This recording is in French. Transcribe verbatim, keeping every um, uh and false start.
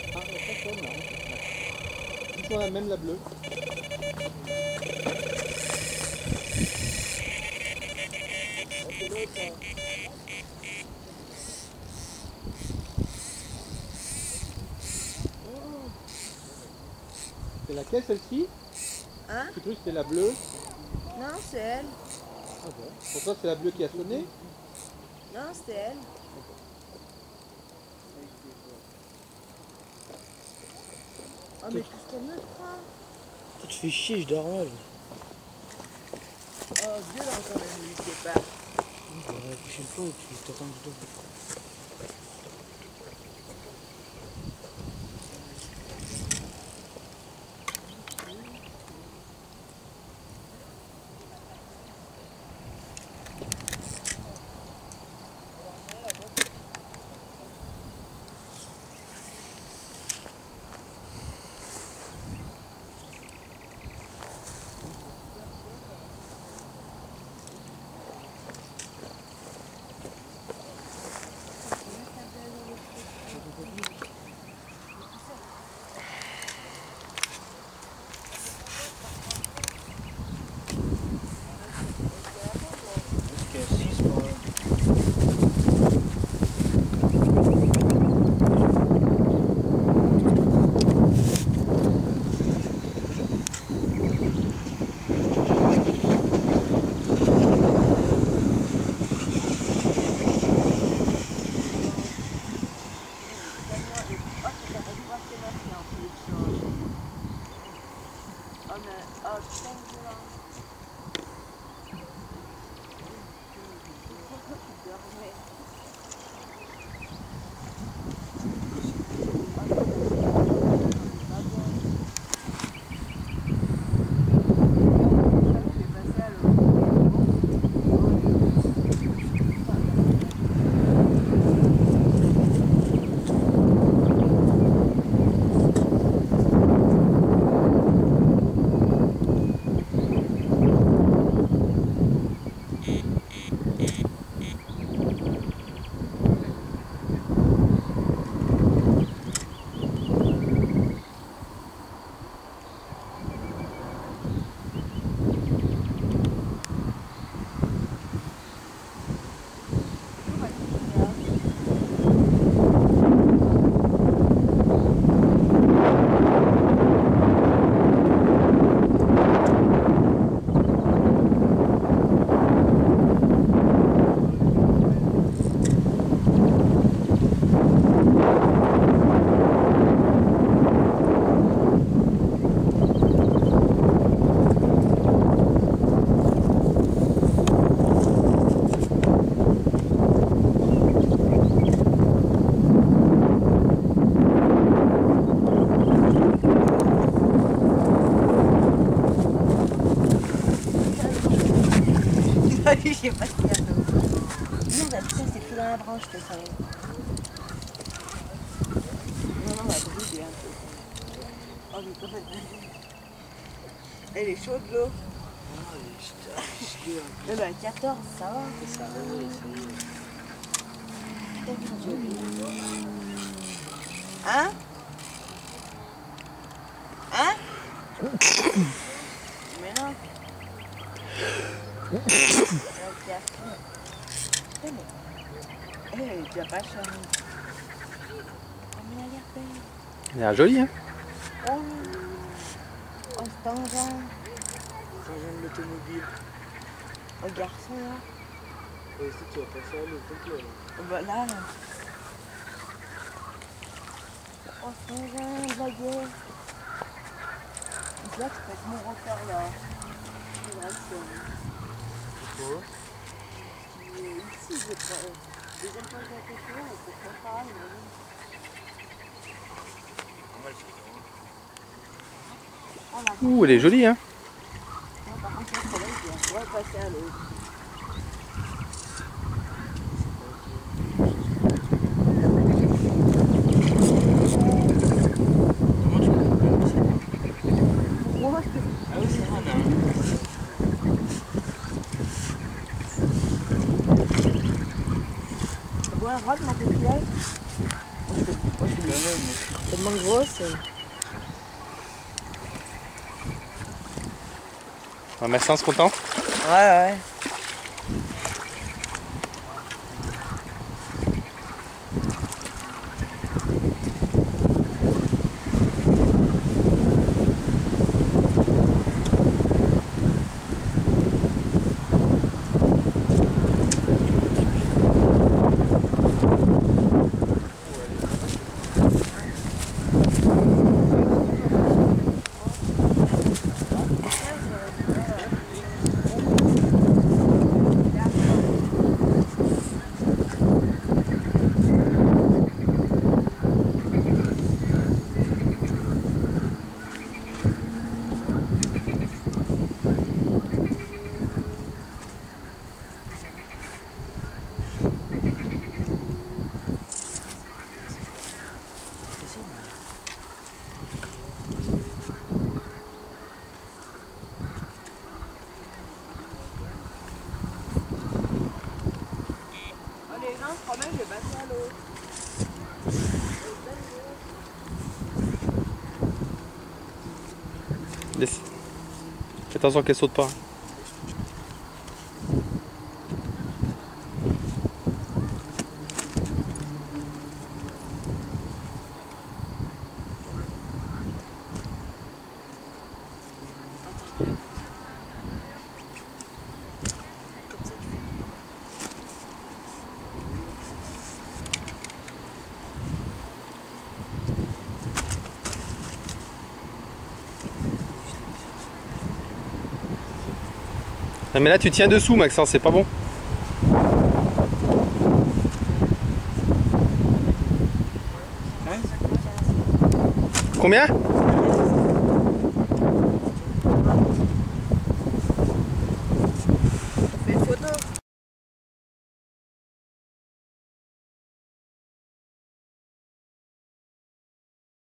Ah, il y a pas de tonne, là. Ils sont la même, la bleue. C'est laquelle, celle-ci? Hein? Tu cru que c'était la bleue? Non, c'est elle. Ah bon. Pour toi, c'est la bleue qui a sonné? Non, c'était elle. Oh, mais qu'est-ce qu'elle me prend? Tu te fais chier, je dors mal. Oh, Dieu, là, encore la nuit, c'est pas. Je vais réfléchir le pot et puis t'attends du dos. Je sais pas ce qu'il y a d'autre. Non, bah, ça, c'est plus dans la branche que ça. Non, non, elle brûle un peu. Oh, mais quand même. Elle est chaude, l'eau. Eh ben, quatorze, ça va. Ça va, oui, Hein? Hein? Mais non. Elle est déjà pas chère. Elle a l'air belle. Elle a l'air jolie, hein? Oh, oh c'est un vent. Quand j'aime l'automobile. Oh, garçon, là. Et si tu vas passer à l'eau complet, là. Voilà, là. Oh, c'est un vent, la gueule. Là, tu peux être mon repère, là. C'est vrai que c'est... Pourquoi? Ici, j'ai pas... Deuxième fois que j'ai été là, c'est pas pareil. Ouh, elle est jolie, hein? Non, par contre, là, c'est là, on va passer à l'eau. Ah oui, c'est vrai, non. Tu bois un rod, mon petit lait? Tellement grosse. Ouais, Maxence, content? Ouais, ouais. Allez, non, je promets, je vais passer à l'eau. Laisse. Fais attention qu'elle saute pas. Non mais là tu tiens dessous Maxence, c'est pas bon. Combien?